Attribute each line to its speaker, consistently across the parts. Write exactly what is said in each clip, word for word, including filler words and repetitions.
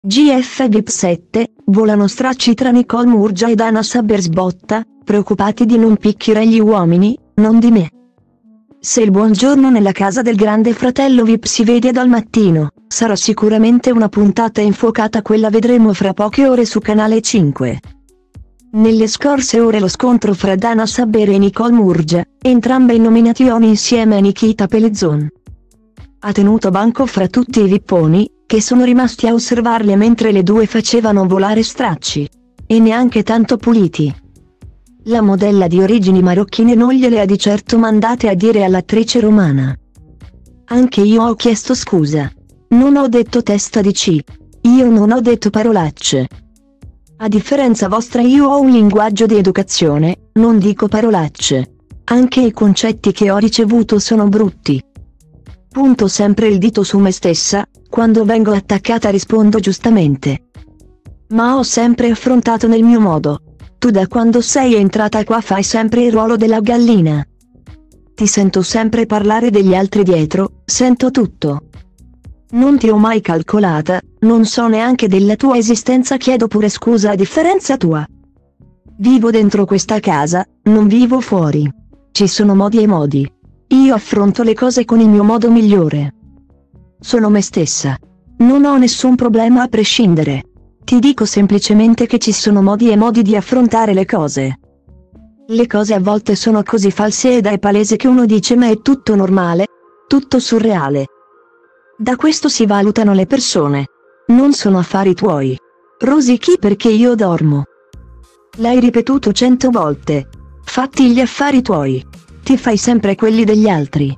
Speaker 1: G F V I P sette, volano stracci tra Nicole Murgia ed Anna Sabersbotta, preoccupati di non picchiare gli uomini, non di me. Se il buongiorno nella casa del grande fratello V I P si vede dal mattino, sarà sicuramente una puntata infuocata, quella vedremo fra poche ore su Canale cinque. Nelle scorse ore lo scontro fra Dana Saber e Nicole Murgia, entrambe in nomination insieme a Nikita Pellezzon, ha tenuto banco fra tutti i vipponi, che sono rimasti a osservarle mentre le due facevano volare stracci. E neanche tanto puliti. La modella di origini marocchine non gliele ha di certo mandate a dire all'attrice romana. Anche io ho chiesto scusa. Non ho detto testa di C. Io non ho detto parolacce. A differenza vostra io ho un linguaggio di educazione, non dico parolacce. Anche i concetti che ho ricevuto sono brutti. Punto sempre il dito su me stessa, quando vengo attaccata rispondo giustamente. Ma ho sempre affrontato nel mio modo. Tu da quando sei entrata qua fai sempre il ruolo della gallina. Ti sento sempre parlare degli altri dietro, sento tutto. Non ti ho mai calcolata, non so neanche della tua esistenza, chiedo pure scusa a differenza tua. Vivo dentro questa casa, non vivo fuori. Ci sono modi e modi. Io affronto le cose con il mio modo migliore. Sono me stessa. Non ho nessun problema a prescindere. Ti dico semplicemente che ci sono modi e modi di affrontare le cose. Le cose a volte sono così false ed è palese che uno dice ma è tutto normale, tutto surreale. Da questo si valutano le persone. Non sono affari tuoi. Rosichi perché io dormo. L'hai ripetuto cento volte. Fatti gli affari tuoi. Ti fai sempre quelli degli altri.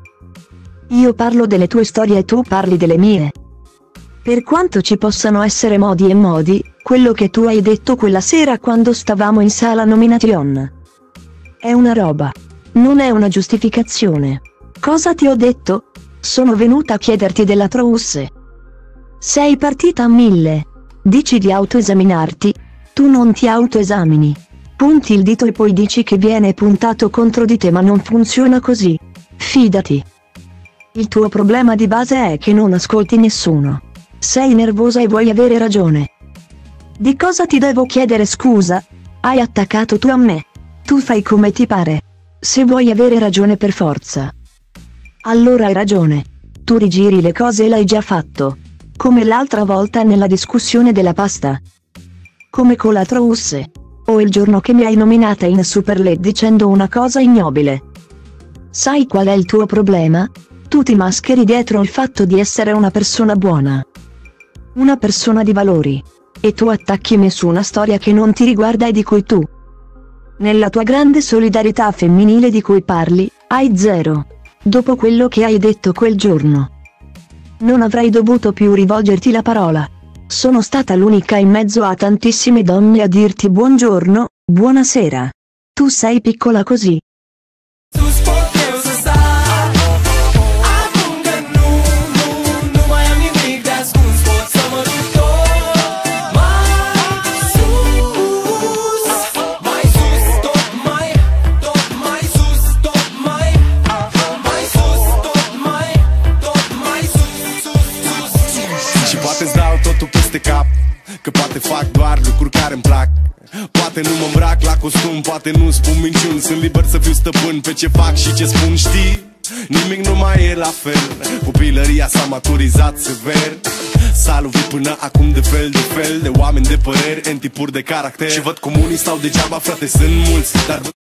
Speaker 1: Io parlo delle tue storie e tu parli delle mie. Per quanto ci possano essere modi e modi, quello che tu hai detto quella sera quando stavamo in sala nomination è una roba. Non è una giustificazione. Cosa ti ho detto? Sono venuta a chiederti della trousse. Sei partita a mille. Dici di autoesaminarti. Tu non ti autoesamini. Punti il dito e poi dici che viene puntato contro di te, ma non funziona così. Fidati. Il tuo problema di base è che non ascolti nessuno. Sei nervosa e vuoi avere ragione. Di cosa ti devo chiedere scusa? Hai attaccato tu a me. Tu fai come ti pare. Se vuoi avere ragione per forza. Allora hai ragione. Tu rigiri le cose e l'hai già fatto. Come l'altra volta nella discussione della pasta. Come con la trousse. O il giorno che mi hai nominata in Super League dicendo una cosa ignobile. Sai qual è il tuo problema? Tu ti mascheri dietro il fatto di essere una persona buona. Una persona di valori. E tu attacchi me su una storia che non ti riguarda e di cui tu, nella tua grande solidarietà femminile di cui parli, hai zero. Dopo quello che hai detto quel giorno. Non avrei dovuto più rivolgerti la parola. Sono stata l'unica in mezzo a tantissime donne a dirti buongiorno, buonasera. Tu sei piccola così.
Speaker 2: Și poate îți dau totul peste cap, că poate fac doar lucruri care îmi plac. Poate nu mă îmbrac la costum, poate nu spun minciuni. Sunt liber să fiu stăpân pe ce fac și ce spun, știi? Nimic nu mai e la fel. Copilăria s-a maturizat sever. S-a lovit până acum de fel de fel de oameni de păreri, în tipuri de caracter. Și văd comunii stau degeaba, frate, sunt mulți, dar